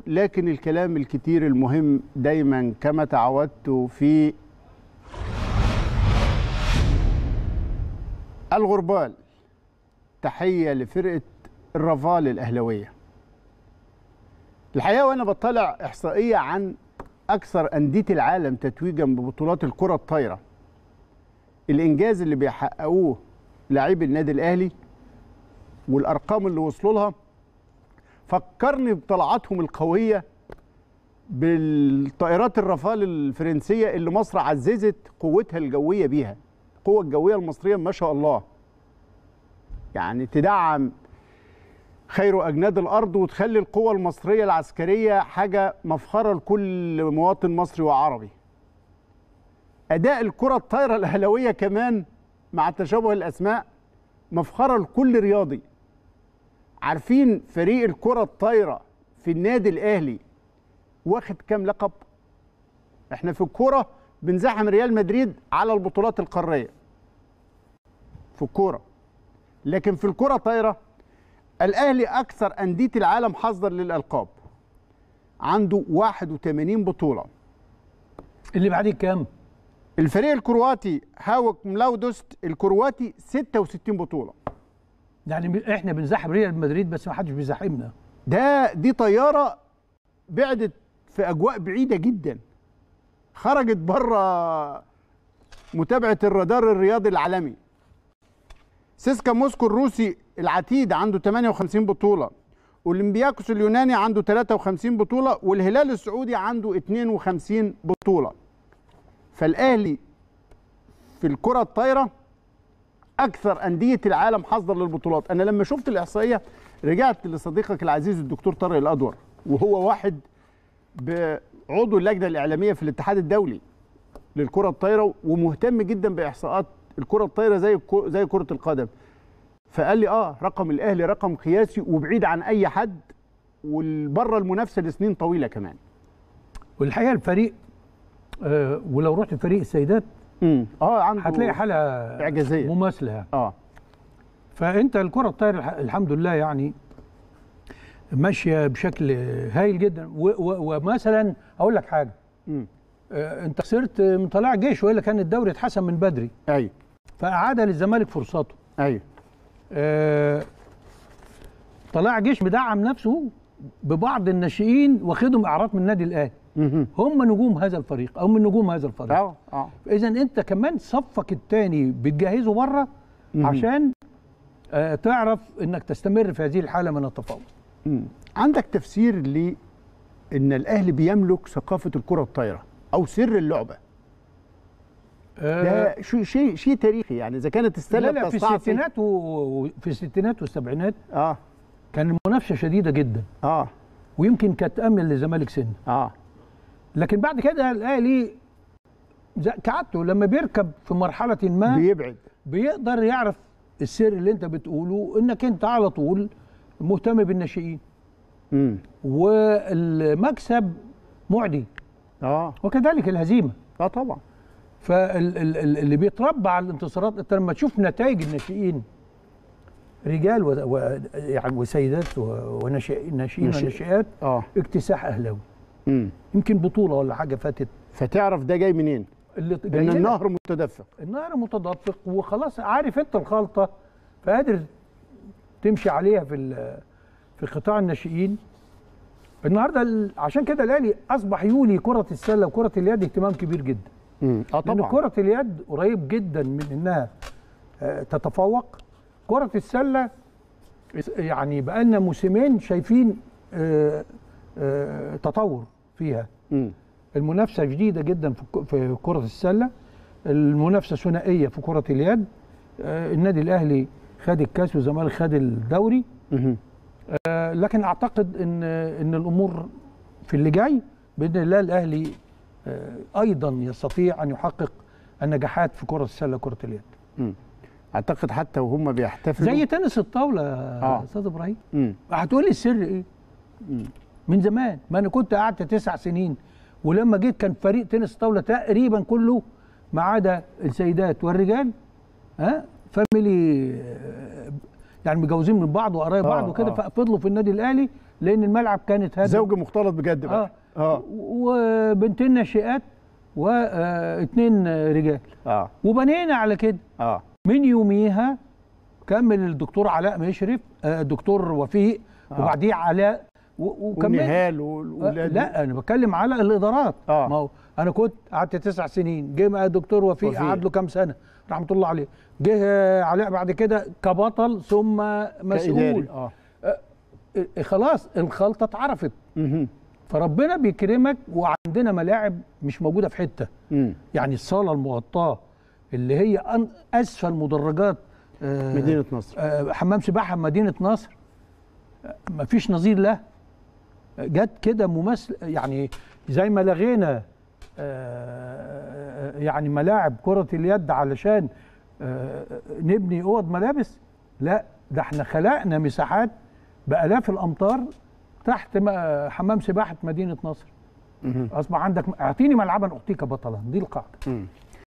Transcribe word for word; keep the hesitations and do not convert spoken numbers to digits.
لكن الكلام الكتير المهم دايما كما تعودت في الغربال. تحية لفرقة الرافال الأهلوية. الحقيقة وأنا بطلع إحصائية عن أكثر أندية العالم تتويجا ببطولات الكرة الطايرة، الإنجاز اللي بيحققوه لاعبي النادي الأهلي والأرقام اللي وصلوا لها فكرني بطلعاتهم القوية بالطائرات الرافال الفرنسية اللي مصر عززت قوتها الجوية بيها. القوة الجوية المصرية ما شاء الله يعني تدعم خير أجناد الأرض وتخلي القوة المصرية العسكرية حاجة مفخرة لكل مواطن مصري وعربي. أداء الكرة الطايرة الأهلوية كمان مع تشابه الأسماء مفخرة لكل رياضي. عارفين فريق الكرة الطايرة في النادي الأهلي واخد كام لقب؟ احنا في الكورة بنزاحم ريال مدريد على البطولات القارية في الكورة، لكن في الكرة الطايرة الأهلي أكثر أندية العالم حظا للألقاب، عنده واحد وثمانين بطولة. اللي بعديه كام؟ الفريق الكرواتي هاوك ملاودوست الكرواتي ستة وستين بطولة. يعني احنا بنزاحم ريال مدريد بس ما حدش بيزاحمنا. ده دي طيارة بعدت في أجواء بعيدة جدا، خرجت بره متابعة الرادار الرياضي العالمي. سيسكا موسكو الروسي العتيد عنده ثمانية وخمسين بطولة، اولمبياكوس اليوناني عنده ثلاثة وخمسين بطولة، والهلال السعودي عنده اثنين وخمسين بطولة. فالأهلي في الكرة الطايرة أكثر أندية العالم حظا للبطولات. أنا لما شفت الإحصائية رجعت لصديقك العزيز الدكتور طارق الأدور، وهو واحد بعضو اللجنة الإعلامية في الاتحاد الدولي للكرة الطايرة ومهتم جدا بإحصاءات الكرة الطايرة زي زي كرة القدم. فقال لي اه رقم الأهلي رقم قياسي وبعيد عن أي حد وبره المنافسة لسنين طويلة كمان. والحقيقة الفريق آه ولو رحت فريق السيدات امم اه عنده هتلاقي حالة إعجازية مماثلة. اه فأنت الكرة الطايرة الحمد لله يعني ماشية بشكل هايل جدا. ومثلا أقول لك حاجة، امم آه أنت خسرت من طلائع الجيش وإلا كان الدوري اتحسم من بدري. أيوه. فأعاد للزمالك فرصته. أيوه. آه طلائع الجيش مدعم نفسه ببعض الناشئين واخدهم إعارات من النادي الأهلي. هم نجوم هذا الفريق او من نجوم هذا الفريق. اه اه اذا انت كمان صفك الثاني بتجهزه بره عشان آه تعرف انك تستمر في هذه الحاله من التفوق. عندك تفسير ل ان الاهلي بيملك ثقافه الكره الطايره او سر اللعبه؟ آه ده شيء شيء شيء تاريخي يعني. اذا كانت السله لا لا في الستينات وفي الستينات والسبعينات اه كان المنافسه شديده جدا اه ويمكن كانت امن للزمالك سن اه لكن بعد كده الاهلي كعادته لما بيركب في مرحله ما بيبعد بيقدر يعرف السر اللي انت بتقوله، انك انت على طول مهتم بالناشئين. امم والمكسب معدي. اه وكذلك الهزيمه. اه طبعا. فاللي بيتربى على الانتصارات، انت لما تشوف نتائج الناشئين رجال و... و... يعني وسيدات وناشئين ناشئين وناشئات اه اكتساح اهلاوي. امم يمكن بطوله ولا حاجه فاتت فتعرف ده جاي منين؟ اللي لان النهر متدفق. النهر متدفق وخلاص عارف انت الخلطه فقادر تمشي عليها في في قطاع الناشئين. النهارده عشان كده الاهلي اصبح يولي كره السله وكره اليد اهتمام كبير جدا. امم اه طبعا. لان كره اليد قريب جدا من انها تتفوق. كره السله يعني بقى لنا موسمين شايفين آآ آآ تطور فيها. امم المنافسه جديده جدا في كره السله، المنافسه ثنائيه في كره اليد. النادي الاهلي خد الكاس والزمالك خد الدوري. امم لكن اعتقد ان ان الامور في اللي جاي باذن الله الاهلي ايضا يستطيع ان يحقق النجاحات في كره السله وكره اليد. امم اعتقد حتى وهم بيحتفلوا زي تنس الطاوله يا استاذ ابراهيم. امم هتقول لي السر ايه؟ مم. من زمان، ما انا كنت قعدت تسع سنين ولما جيت كان فريق تنس الطاوله تقريبا كله ما عدا السيدات والرجال ها فاميلي يعني متجوزين من بعض وقرايب بعض وكده، ففضلوا في النادي الاهلي لان الملعب كانت هذا زوج مختلط بجد بقى. اه, آه. وبنتين ناشئات واثنين رجال اه وبنينا على كده. اه من يوميها كمل الدكتور علاء مشرف، آه الدكتور وفيق، آه. وبعديه علاء وكمل ونهال والولاد. لا انا بتكلم على الادارات. آه. ما هو انا كنت قعدت تسع سنين، جه الدكتور وفيق قعد له كام سنه رحمه الله عليه، جه علاء بعد كده كبطل ثم مسؤول. آه. آه خلاص الخلطه اتعرفت. فربنا بيكرمك وعندنا ملاعب مش موجوده في حته. مم. يعني الصاله المغطاه اللي هي اسفل مدرجات آه مدينه نصر، آه حمام سباحه مدينه نصر، آه مفيش نظير له. جت كده ممثل، يعني زي ما لغينا آه يعني ملاعب كره اليد علشان آه نبني اوض ملابس، لا ده احنا خلقنا مساحات بالاف الامتار تحت حمام سباحه مدينه نصر. اصبح عندك اعطيني ملعبا اعطيك بطلا، دي القاعده.